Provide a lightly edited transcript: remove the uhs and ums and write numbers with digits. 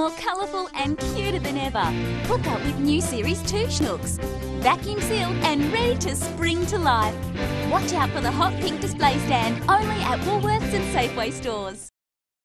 more colourful and cuter than ever. Hook up with new Series 2 Shnooks. Vacuum sealed and ready to spring to life. Watch out for the hot pink display stand, only at Woolworths and Safeway stores.